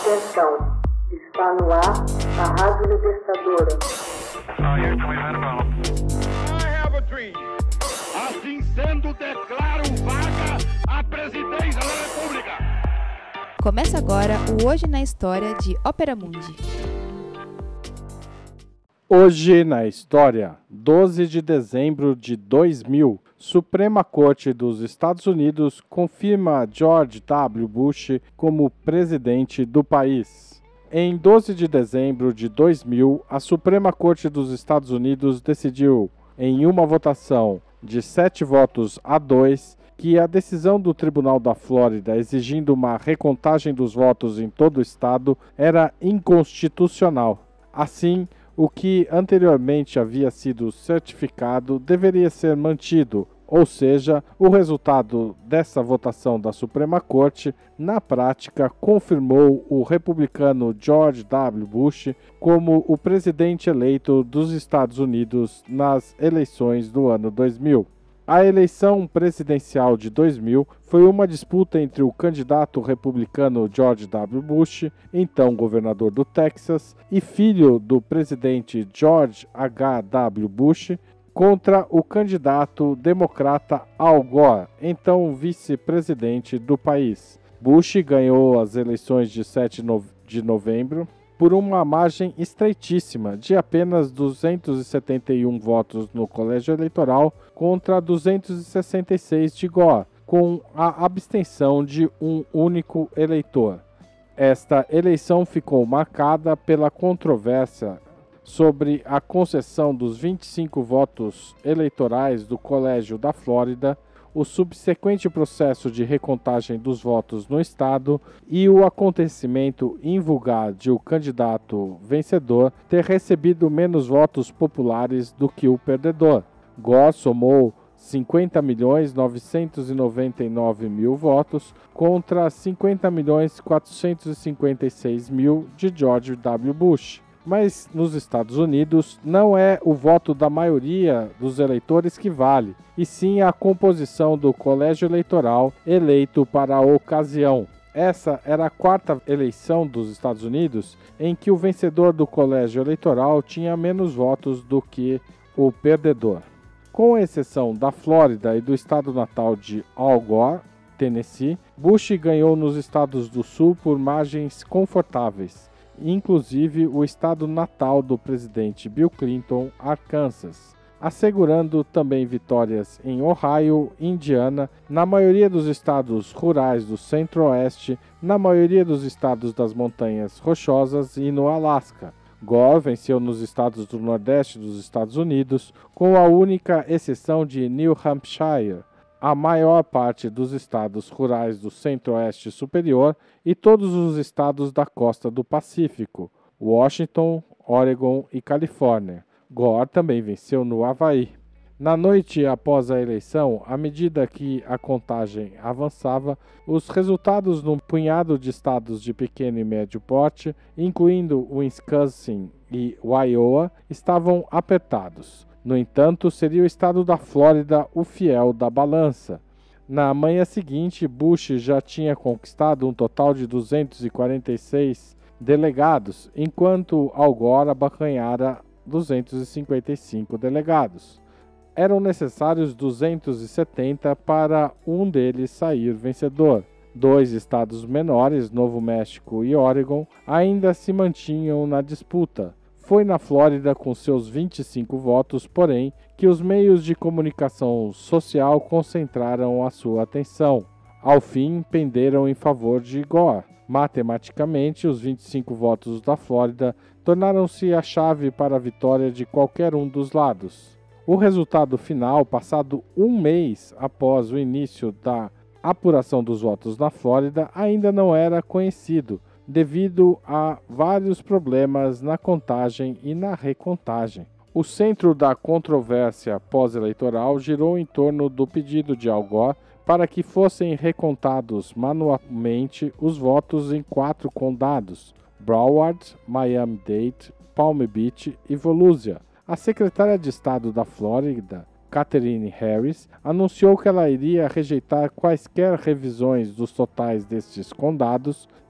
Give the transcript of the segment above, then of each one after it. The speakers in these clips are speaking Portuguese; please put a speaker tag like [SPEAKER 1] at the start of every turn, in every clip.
[SPEAKER 1] Atenção, está no ar a Rádio Libertadora.
[SPEAKER 2] Assim sendo, declaro vaga a presidência da República.
[SPEAKER 3] Começa agora o Hoje na História de Ópera Mundi.
[SPEAKER 4] Hoje na História, 12 de dezembro de 2000, Suprema Corte dos Estados Unidos confirma George W. Bush como presidente do país. Em 12 de dezembro de 2000, a Suprema Corte dos Estados Unidos decidiu, em uma votação de 7 votos a 2, que a decisão do Tribunal da Flórida exigindo uma recontagem dos votos em todo o estado era inconstitucional. Assim, o que anteriormente havia sido certificado deveria ser mantido, ou seja, o resultado dessa votação da Suprema Corte, na prática, confirmou o republicano George W. Bush como o presidente eleito dos Estados Unidos nas eleições do ano 2000. A eleição presidencial de 2000 foi uma disputa entre o candidato republicano George W. Bush, então governador do Texas, e filho do presidente George H. W. Bush, contra o candidato democrata Al Gore, então vice-presidente do país. Bush ganhou as eleições de 7 de novembro por uma margem estreitíssima de apenas 271 votos no colégio eleitoral contra 266 de Gore, com a abstenção de um único eleitor. Esta eleição ficou marcada pela controvérsia sobre a concessão dos 25 votos eleitorais do Colégio da Flórida, o subsequente processo de recontagem dos votos no estado e o acontecimento invulgar de o candidato vencedor ter recebido menos votos populares do que o perdedor. Gore somou 50.999.000 votos contra 50.456.000 de George W. Bush. Mas nos Estados Unidos não é o voto da maioria dos eleitores que vale, e sim a composição do colégio eleitoral eleito para a ocasião. Essa era a quarta eleição dos Estados Unidos em que o vencedor do colégio eleitoral tinha menos votos do que o perdedor. Com exceção da Flórida e do estado natal de Al Gore, Tennessee, Bush ganhou nos estados do sul por margens confortáveis, inclusive o estado natal do presidente Bill Clinton, Arkansas, assegurando também vitórias em Ohio, Indiana, na maioria dos estados rurais do centro-oeste, na maioria dos estados das montanhas rochosas e no Alasca. Gore venceu nos estados do nordeste dos Estados Unidos, com a única exceção de New Hampshire, a maior parte dos estados rurais do centro-oeste superior e todos os estados da costa do Pacífico, Washington, Oregon e Califórnia. Gore também venceu no Havaí. Na noite após a eleição, à medida que a contagem avançava, os resultados num punhado de estados de pequeno e médio porte, incluindo Wisconsin e Iowa, estavam apertados. No entanto, seria o estado da Flórida o fiel da balança. Na manhã seguinte, Bush já tinha conquistado um total de 246 delegados, enquanto Al Gore abacanhara 255 delegados. Eram necessários 270 para um deles sair vencedor. 2 estados menores, Novo México e Oregon, ainda se mantinham na disputa. Foi na Flórida, com seus 25 votos, porém, que os meios de comunicação social concentraram a sua atenção. Ao fim, penderam em favor de Gore. Matematicamente, os 25 votos da Flórida tornaram-se a chave para a vitória de qualquer um dos lados. O resultado final, passado um mês após o início da apuração dos votos na Flórida, ainda não era conhecido, devido a vários problemas na contagem e na recontagem. O centro da controvérsia pós-eleitoral girou em torno do pedido de Al Gore para que fossem recontados manualmente os votos em 4 condados: Broward, Miami-Dade, Palm Beach e Volusia. A secretária de Estado da Flórida, Katherine Harris, anunciou que ela iria rejeitar quaisquer revisões dos totais destes condados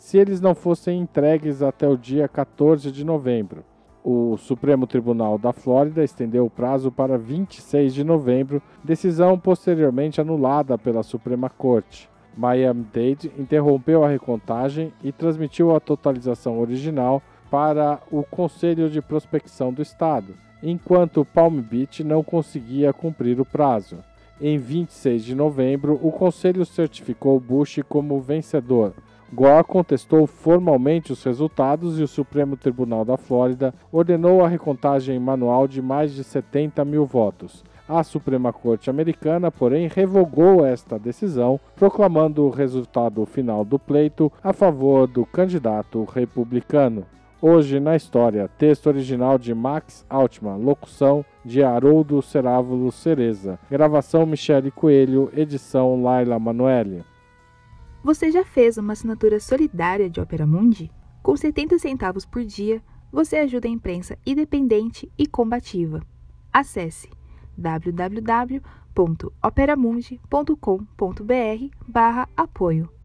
[SPEAKER 4] se eles não fossem entregues até o dia 14 de novembro. O Supremo Tribunal da Flórida estendeu o prazo para 26 de novembro, decisão posteriormente anulada pela Suprema Corte. Miami-Dade interrompeu a recontagem e transmitiu a totalização original para o Conselho de Prospecção do Estado, enquanto Palm Beach não conseguia cumprir o prazo. Em 26 de novembro, o Conselho certificou Bush como vencedor. Gore contestou formalmente os resultados e o Supremo Tribunal da Flórida ordenou a recontagem manual de mais de 70 mil votos. A Suprema Corte americana, porém, revogou esta decisão, proclamando o resultado final do pleito a favor do candidato republicano. Hoje na História, texto original de Max Altman, locução de Haroldo Cerávulo Cereza, gravação Michele Coelho, edição Laila Manoeli.
[SPEAKER 3] Você já fez uma assinatura solidária de Opera Mundi? Com 70 centavos por dia, você ajuda a imprensa independente e combativa. Acesse www.operamundi.com.br/apoio.